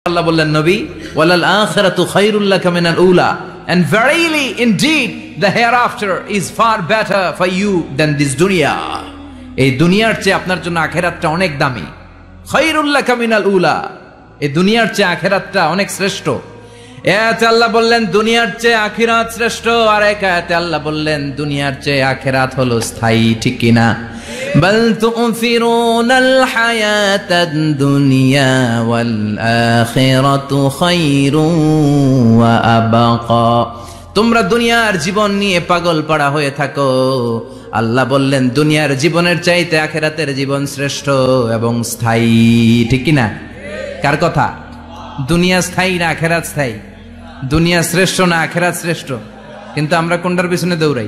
Allah বললেন নবী ওয়ালাল আখিরাতু খায়রুল লাকা মিনাল উলা, and verily indeed the hereafter is far better for you than this dunya. এই দুনিয়ার চেয়ে আপনার জন্য আখিরাতটা অনেক দামি। খায়রুল লাকা মিনাল উলা, এই দুনিয়ার চেয়ে আখিরাতটা অনেক শ্রেষ্ঠ। এতে আল্লাহ বললেন দুনিয়ার চেয়ে আখিরাত শ্রেষ্ঠ, আর এক আয়াতে আল্লাহ বললেন দুনিয়ার চেয়ে আখিরাত হলো স্থায়ী। ঠিক কি না? বাল তুফিরুনাল হায়াতাদ দুনিয়া ওয়াল আখিরাতু খায়রুন ওয়া আবকা। তোমরা দুনিয়ার জীবন নিয়ে পাগল পাড়া হয়ে থাকো, আল্লাহ বললেন দুনিয়ার জীবনের চাইতে আখিরাতের জীবন শ্রেষ্ঠ এবং স্থায়ী। ঠিক কি না? কার কথা? দুনিয়া স্থায়ী না আখিরাত স্থায়ী? দুনিয়া শ্রেষ্ঠ না আখিরাত শ্রেষ্ঠ? কিন্তু আমরা কোনটার পিছনে দৌড়াই?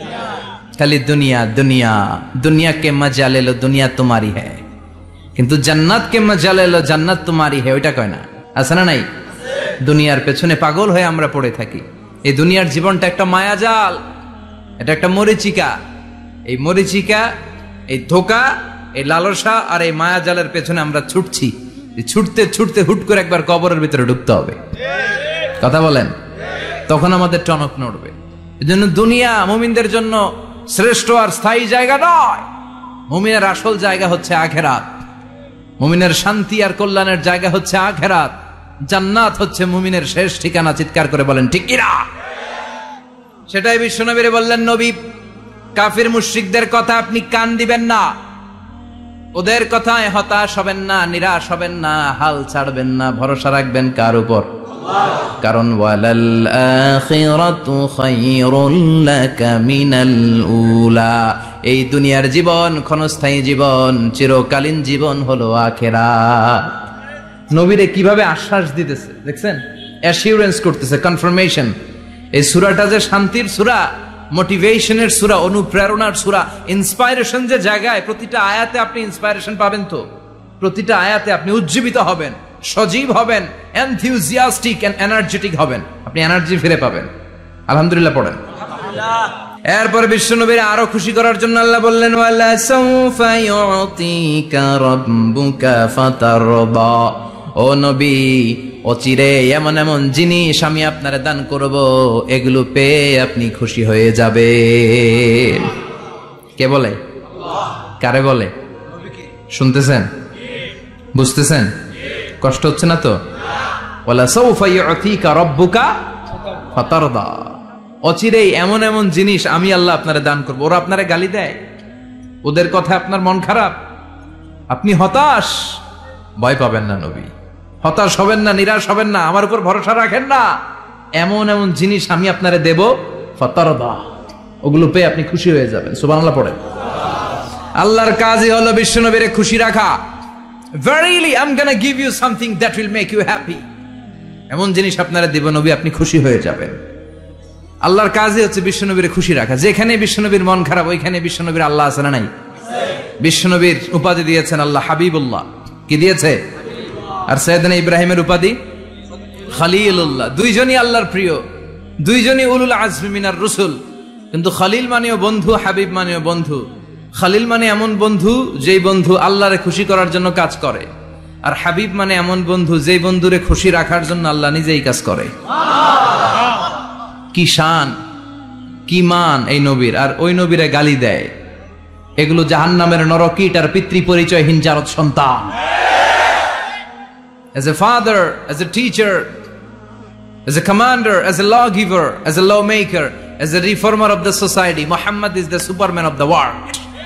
খালি দুনিয়া দুনিয়া। দুনিয়া কে মজা ले लो দুনিয়া তোমারি है, কিন্তু জান্নাত কে মজা ले लो জান্নাত তোমারি है, ওইটা কয় না? আছে না নাই? দুনিয়ার পেছনে পাগল হয়ে আমরা পড়ে থাকি। এই দুনিয়ার জীবনটা একটা মায়াজাল, এটা একটা মরিচিকা। এই মরিচিকা, এই ধোঁকা, এই লালসা আর এই মায়াজালের পেছনে আমরা ছুটছি। ছুটতে ছুটতে হুট করে একবার কবরের ভিতরে ঢুকতে হবে। কথা বলেন, তখন আমাদের টনক নড়বে। এজন্য দুনিয়া মুমিনদের জন্য শ্রেষ্ঠ আর স্থায়ী জায়গা নয়। মুমিনের আসল জায়গা হচ্ছে আখিরাত। মুমিনের শান্তি আর কল্যাণের জায়গা হচ্ছে আখিরাত। জান্নাত হচ্ছে মুমিনের শেষ ঠিকানা। চিৎকার করে বলেন ঠিক কি না? সেটাই বিশ্বনবী বললেন, নবী কাফির মুশরিকদের কথা আপনি কান দিবেন না, ওদের কথায় হতাশ হবেন না, নিরাশ হবেন না, হাল ছাড়বেন না, ভরসা রাখবেন কার উপর? কারণ ওয়ালাল আখিরাতু খায়রুল লাকা মিনাল উলা, এই দুনিয়ার জীবন ক্ষণস্থায়ী জীবন, চিরকালীন জীবন হলো আখিরাত। নবীরে কিভাবে আশ্বাস দিতেছে দেখছেন? অ্যাসিউরেন্স করতেছে, কনফার্মেশন। এই সূরাটা যে শান্তির সূরা, মোটিভেশনের সূরা, অনুপ্রেরণার সূরা, ইন্সপাইরেশন যে জায়গায়, প্রতিটা আয়াতে আপনি ইন্সপাইরেশন পাবেন। তো প্রতিটা আয়াতে আপনি উজ্জীবিত হবেন, সজীব হবেন, এনথিউজিয়াস্টিক এন্ড এনার্জেটিক হবেন, আপনি এনার্জি ফিরে পাবেন। আলহামদুলিল্লাহ পড়েন। এরপরে বিশ্বনবীর আরো খুশি করার জন্য আল্লাহ বললেন ওয়ালা সাউফা ইউতিকা রাব্বুকা ফাতারদা, ও নবী অচিরে এমন এমন জিনিস আমি আপনারে দান করব, এগুলো পেয়ে আপনি খুশি হয়ে যাবেন। কে বলে? কারে বলে? শুনতেছেন? বুঝতেছেন? কষ্ট হচ্ছে না তো? ওয়ালা সাউফা ইউতিকা রাব্বুকা ফাতারদা, অচিরেই এমন এমন জিনিস আমি আল্লাহ আপনারে দান করব। ওরা আপনারে গালি দেয়, ওদের কথা আপনার মন খারাপ, আপনি হতাশ, ভয় পাবেন না নবী, হতাশ হবেন না, নিরাশ হবেন না, আমার উপর ভরসা রাখেন না। এমন এমন জিনিস আমি আপনারে দেব, ফাতারদা, ওগুলো পেয়ে আপনি খুশি হয়ে যাবেন। সুবহানাল্লাহ পড়েন। আল্লাহর কাজই হলো বিশ্বনবীরে খুশি রাখা। Verily I'm gonna give you something that will make you happy, এমন জিনিস আপনারা দেব নবী, আপনি খুশি হয়ে যাবেন। আল্লাহর কাজই হচ্ছে বিশ্বনবীরে খুশি রাখা। যেখানে বিশ্বনবীর মন খারাপ, ওইখানে বিশ্বনবীর আল্লাহ আছে না নাই? বিশ্বনবীর উপাধি দিয়েছেন আল্লাহ হাবিবুল্লাহ। কি দিয়েছে? আর সাইয়েদনা ইব্রাহিমের উপাধি খলিলুল্লাহ। দুইজনই আল্লাহর প্রিয়, দুইজনই উলুল আজমি মিনার রসুল। কিন্তু খলিল মানেও বন্ধু, হাবিব মানেও বন্ধু। খলিল মানে এমন বন্ধু যেই বন্ধু আল্লাহরে খুশি করার জন্য কাজ করে, আর হাবিব মানে এমন বন্ধু যেই বন্ধুরে খুশি রাখার জন্য আল্লাহ নিজেই কাজ করে। কি শান, কি মান এই নবীর! আর ওই নবীরে গালি দেয়। এগুলো জাহান্নামের নরকীট আর পিতৃ পরিচয়হীন জারদ সন্তান। As a father, as a teacher, as a commander, as a lawgiver, as a lawmaker, as a reformer of the society, Muhammad is the superman of the world.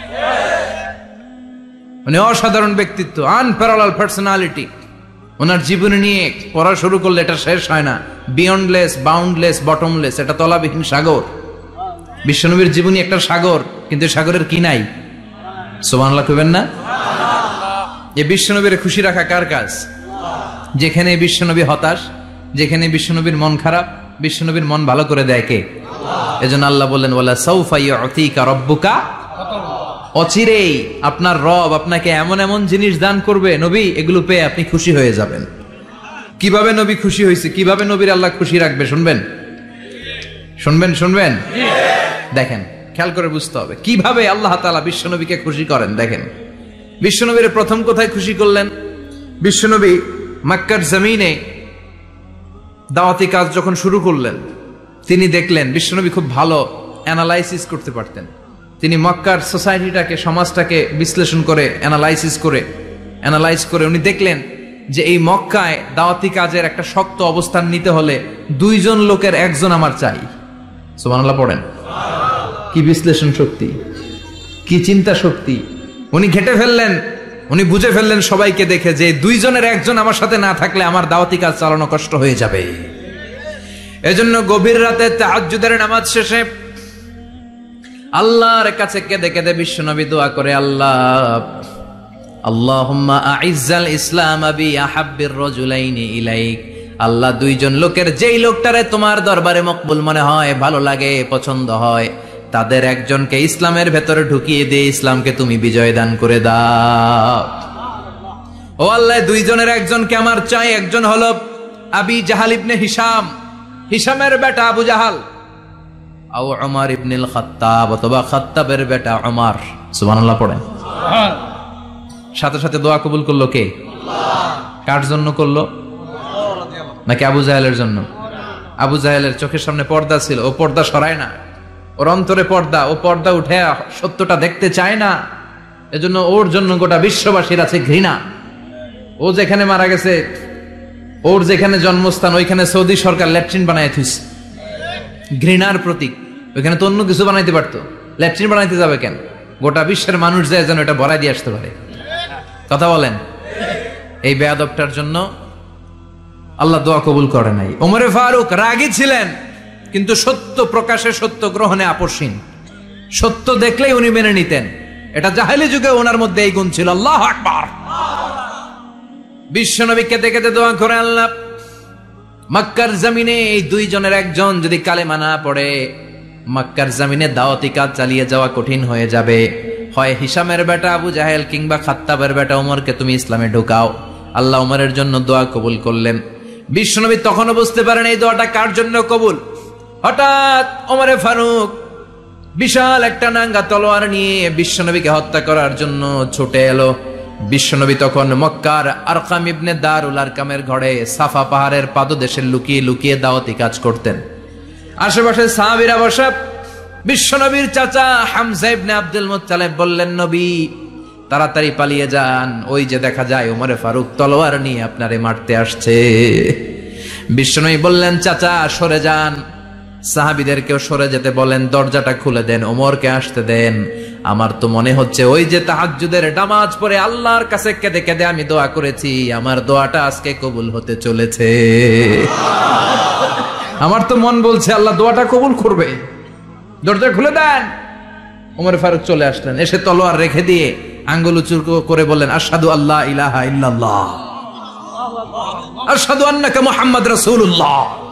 মানে অসাধারণ ব্যক্তিত্ব, আনপ্যারালাল পার্সোনালিটি। ওনার জীবনী নিয়ে পড়া শুরু করলে এটা শেষ হয় না। বিয়ন্ডলেস, বাউন্ডলেস, বটমলেস, এটা তলাবিহীন সাগর। বিশ্বনবীর জীবনী একটা সাগর, কিন্তু সাগরের কি নাই? সুবহানাল্লাহ কইবেন না? এই বিশ্বনবীর খুশি রাখা কার কাজ? যেখানে বিশ্বনবী হতাশ, যেখানে বিশ্বনবীর মন খারাপ, বিশ্বনবীর মন ভালো করে দেয় কে? এজন্য আল্লাহ বললেন ওয়ালা সাউফা ইউতিকা রাব্বুকা, অচিরেই আপনার রব আপনাকে এমন এমন জিনিস দান করবে নবী, এগুলো পেয়ে আপনি খুশি হয়ে যাবেন। কিভাবে নবী খুশি হয়েছে, কিভাবে নবীর আল্লাহ খুশি রাখবে শুনবেন? শুনবেন? শুনবেন? দেখেন, খেয়াল করে বুঝতে হবে কিভাবে আল্লাহ তাআলা বিশ্বনবীকে খুশি করেন। দেখেন, বিশ্বনবীর প্রথম কোথায় খুশি করলেন? বিশ্বনবী মক্কার জমিনে দাওয়াতি কাজ যখন শুরু করলেন, তিনি দেখলেন বিশ্বনবী খুব ভালো অ্যানালাইসিস করতে পারতেন। তিনি মক্কার সোসাইটিটাকে, সমাজটাকে বিশ্লেষণ করে অ্যানালাইজ করে উনি দেখলেন যে এই মক্কায় দাওয়াতি কাজের একটা শক্ত অবস্থান নিতে হলে 2 জন লোকের 1 জন আমার চাই। সুবহানাল্লাহ পড়েন। কি বিশ্লেষণ শক্তি, কি চিন্তা শক্তি! উনি ঘেটে ফেললেন, উনি বুঝে ফেললেন সবাইকে দেখে যে 2 জনের 1 জন আমার সাথে না থাকলে আমার দাওয়াতি কাজ চালানো কষ্ট হয়ে যাবে। এজন্য গভীর রাতে তাহাজ্জুদের নামাজ শেষে আল্লাহর কাছে কেঁদে কেঁদে বিশ্বনবী দোয়া করে, আল্লাহুম্মা আইজ্জাল ইসলাম বি আহাব্বির রাজুলাইনি ইলাইক। আল্লাহ 2 জন লোকের, যেই লোকটারে তোমার দরবারে মকবুল মনে হয়, ভালো লাগে, পছন্দ হয়, তাদের একজনকে ইসলামের ভেতরে ঢুকিয়ে দিয়ে ইসলামকে তুমি বিজয় দান করে দাও। ও আল্লাহ, 2 জনের 1 জনকে আমার চাই। একজন হলো আবি জাহাল ইবনে হিশাম, হিশামের বেটা আবু জাহাল, আও উমর ইবনুল খাত্তাব, অথবা খাত্তাবের বেটা উমর। সুবহানাল্লাহ পড়েন। সাথে সাথে দোয়া কবুল করলো কে? আল্লাহ। কার জন্য করলো? নাকি আবু জাহেলের জন্য? আবু জাহেলের চোখের সামনে পর্দা ছিল, ও পর্দা সরায় না। ওর অন্তরে পর্দা, ও পর্দা উঠে সত্যটা দেখতে চায় না। এজন্য ওর জন্য গোটা বিশ্ববাসীর আছে ঘৃণা। ও যেখানে মারা গেছে, ওর যেখানে জন্মস্থান, ওইখানে সৌদি সরকার ল্যাট্রিন বানায় থুইছে, ঘৃণার প্রতীক। ওইখানে তো অন্য কিছু বানাইতে পারতো, ল্যাট্রিন বানাইতে যাবে কেন? গোটা বিশ্বের মানুষ যায় যেন এটা ভরাই দিয়ে আসতে পারে। কথা বলেন। এই বেয়াদবটার জন্য আল্লাহ দোয়া কবুল করে নাই। ওমরে ফারুক রাগী ছিলেন, কিন্তু সত্য প্রকাশে, সত্য গ্রহণে আপোষহীন। সত্য দেখলেই উনি মেনে নিতেন। এটা জাহেলি যুগে ওনার মধ্যে এই গুণ ছিল। আল্লাহু আকবার। বিশ্বনবী কেঁদে কেঁদে দোয়া করে, আল্লাহ, মক্কার জমিনে এই 2 জনের 1 জন যদি কালেমা না পড়ে, মক্কার জমিনে দাওয়াতি কাজ চালিয়ে যাওয়া কঠিন হয়ে যাবে। হয় হিশামের বেটা আবু জাহেল কিংবা খাত্তাবের বেটা ওমরকে তুমি ইসলামে ঢোকাও। আল্লাহ ওমরের জন্য দোয়া কবুল করলেন। বিশ্বনবী তখনও বুঝতে পারেন এই দোয়াটা কার জন্য কবুল। হঠাৎ ওমরে ফারুক বিশাল একটা নাঙ্গা তলোয়ার নিয়ে বিশ্বনবীকে হত্যা করার জন্য ছুটে এলো। বিশ্বনবী তখন মক্কার আরকাম ইবনে দারুল আরকামের ঘরে সাফা পাহাড়ের পাদদেশে লুকিয়ে লুকিয়ে দাওয়াতি কাজ করতেন। আশেপাশে সাহাবীরা বসা। বিশ্বনবীর চাচা হামজা ইবনে আব্দুল মুত্তালিব বললেন, নবী তাড়াতাড়ি পালিয়ে যান, ওই যে দেখা যায় ওমরে ফারুক তলোয়ার নিয়ে আপনারে মারতে আসছে। বিশ্বনবী বললেন, চাচা সরে যান, সাহাবীদেরকেও সরে যেতে বলেন, দরজাটা খুলে দেন, ওমরকে আসতে দেন। আমার তো মনে হচ্ছে ওই যে তাহাজ্জুদের নামাজ পড়ে আল্লাহর কাছে কেঁদে কেঁদে আমি দোয়া করেছি, আমার দোয়াটা আজকে কবুল হতে চলেছে। আমার তো মন বলছে আল্লাহ দোয়াটা কবুল করবে। দরজা খুলে দেন। ওমর ফারুক চলে আসলেন, এসে তলোয়ার রেখে দিয়ে আঙ্গুল উঁচু করে বললেন, আশহাদু আল্লা ইলাহা ইল্লাল্লাহ, আশহাদু আন্নাকা মুহাম্মাদ রাসূলুল্লাহ।